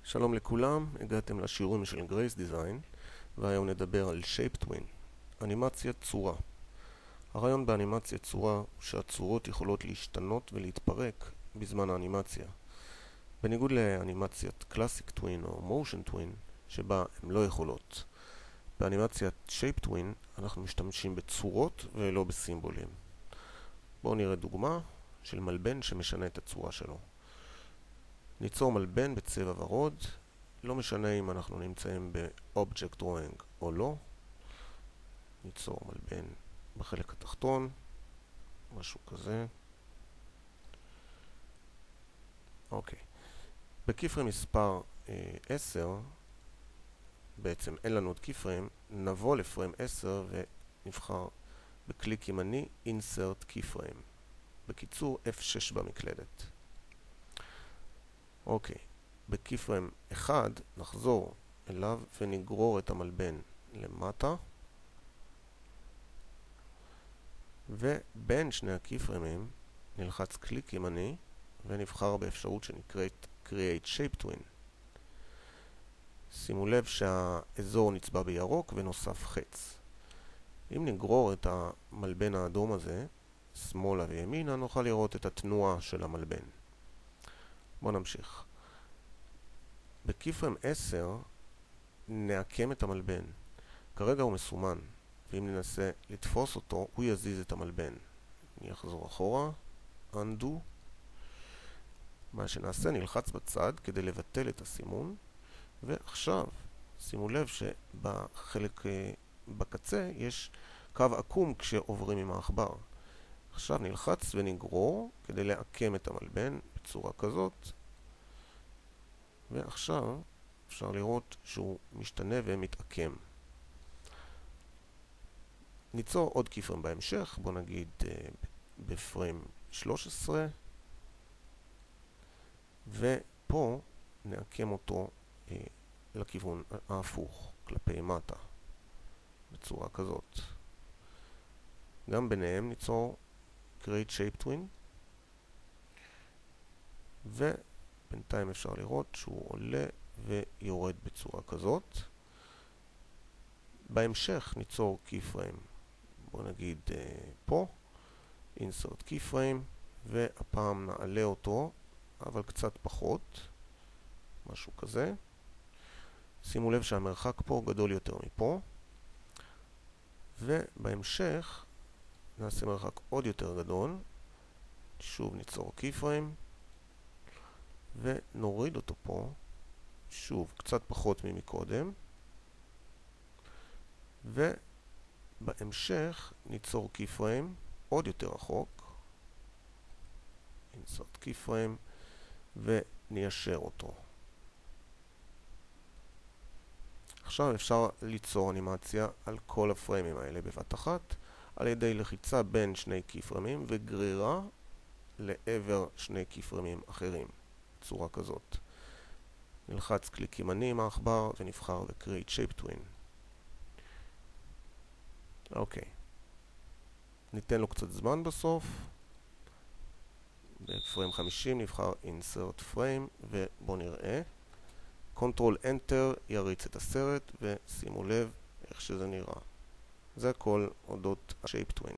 שלום לכולם, הגעתם לשיעורים של גרייס דיזיין, והיום נדבר על Shape Twin, אנימציית צורה. הרעיון באנימציית צורה הוא שהצורות יכולות להשתנות ולהתפרק בזמן האנימציה. בניגוד לאנימציית Classic Twin או Motion Twin, שבה הן לא יכולות. באנימציית Shape Twin אנחנו משתמשים בצורות ולא בסימבולים. בואו נראה דוגמה של מלבן שמשנה את הצורה שלו. ניצור מלבן בצבע ורוד, לא משנה אם אנחנו נמצאים ב-Object Drawing או לא. ניצור מלבן בחלק התחתון, משהו כזה. אוקיי. בכיפרם מספר 10, בעצם אין לנו עוד כיפרם, נבוא לפריים 10 ונבחר בקליק ימני Insert Keyframe. בקיצור F6 במקלדת. אוקיי, בכיפרם 1 נחזור אליו ונגרור את המלבן למטה, ובין שני הכיפרמים נלחץ קליק ימני ונבחר באפשרות שנקראת Create Shape Twin. שימו לב שהאזור נצבע בירוק ונוסף חץ. אם נגרור את המלבן האדום הזה שמאלה וימינה, נוכל לראות את התנועה של המלבן. בואו נמשיך. בכיפרם 10 נעקם את המלבן. כרגע הוא מסומן, ואם ננסה לתפוס אותו, הוא יזיז את המלבן. אני אחזור אחורה, undo. מה שנעשה, נלחץ בצד כדי לבטל את הסימון, ועכשיו שימו לב שבחלק בקצה יש קו עקום כשעוברים עם העכבר. עכשיו נלחץ ונגרור כדי לעקם את המלבן בצורה כזאת, ועכשיו אפשר לראות שהוא משתנה ומתעקם. ניצור עוד כיפרם בהמשך, בוא נגיד בפריים 13, ופה נעקם אותו לכיוון ההפוך, כלפי מטה, בצורה כזאת. גם ביניהם ניצור Create Shape Twin, ובינתיים אפשר לראות שהוא עולה ויורד בצורה כזאת. בהמשך ניצור keyframe, בוא נגיד פה, Insert Keyframe, והפעם נעלה אותו, אבל קצת פחות, משהו כזה. שימו לב שהמרחק פה גדול יותר מפה, ובהמשך נעשה מרחק עוד יותר גדול. שוב ניצור keyframe, ונוריד אותו פה, שוב קצת פחות ממקודם, ובהמשך ניצור keyframe עוד יותר רחוק, Insert Keyframe, וניישר אותו. עכשיו אפשר ליצור אנימציה על כל הפריימים האלה בבת אחת, על ידי לחיצה בין שני keyframes וגרירה לעבר שני keyframes אחרים, בצורה כזאת. נלחץ קליק ימני עם העכבר ונבחר ב-Create Shape Twin. אוקיי. ניתן לו קצת זמן בסוף. בפריים 50 נבחר Insert Frame, ובואו נראה. Ctrl Enter יריץ את הסרט, ושימו לב איך שזה נראה. זה הכל אודות ה-Shape Twin.